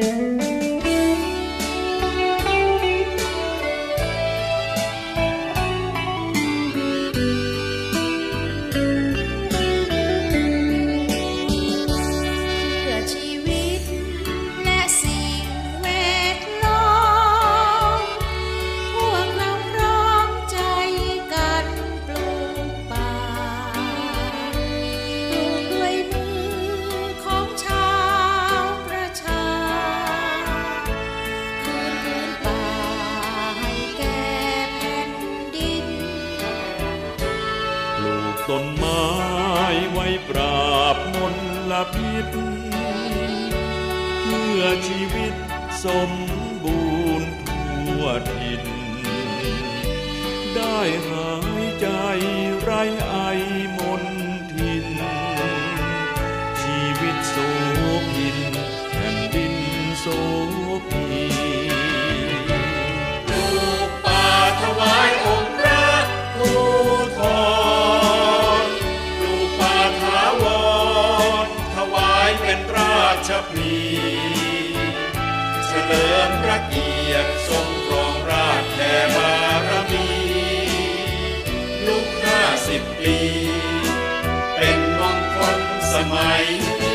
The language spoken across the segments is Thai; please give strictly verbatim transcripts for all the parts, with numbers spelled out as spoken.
ต้นไม้ไว้ปราบมลพิษเพื่อชีวิตสมบูรณ์ทั่วถิ่นได้หายใจไร้ไอมนทินชีวิตโสภินแผ่นดินโสภินลูกป่าถวายองค์พระภูธรลูกป่าถาวรถวายเป็นราชพลีเฉลิมพระเกียรติทรงครองราชย์แผ่บารมีลูกห้าสิบปีเป็นมงคลสมัย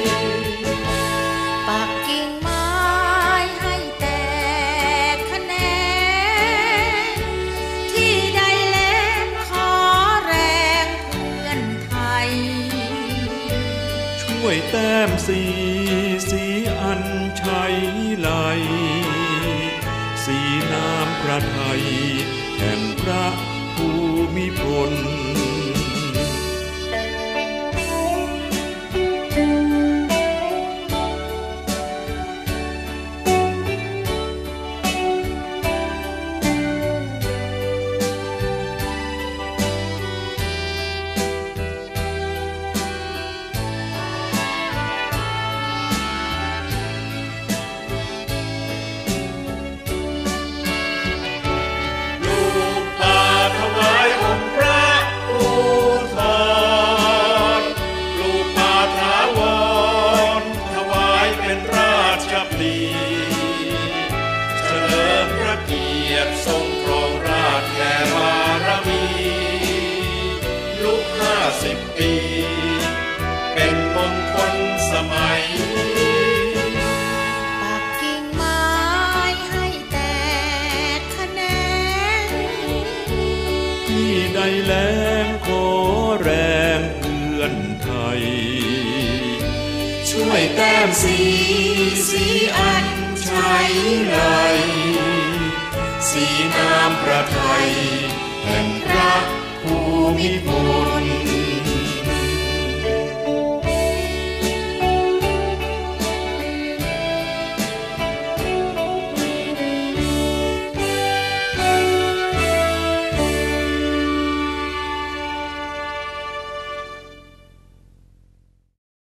ปักกิ่งไม้ให้แตกแขนงที่ใดแลนขอแรงเพื่อนไทยช่วยแต้มสีสีอันชัยไหลสีน้ำพระไทยแห่งพระภูมิพลทรงครองราชย์แผ่บารมีลูกห้าสิบปีเป็นมงคลสมัยปักกิ่งไม้ให้แตกแขนงที่ใดแล้งขอแรงเพื่อนไทยช่วยแต้มสีสีอันชัยไหลสีน้ำพระไทยแห่งพระภูมิพล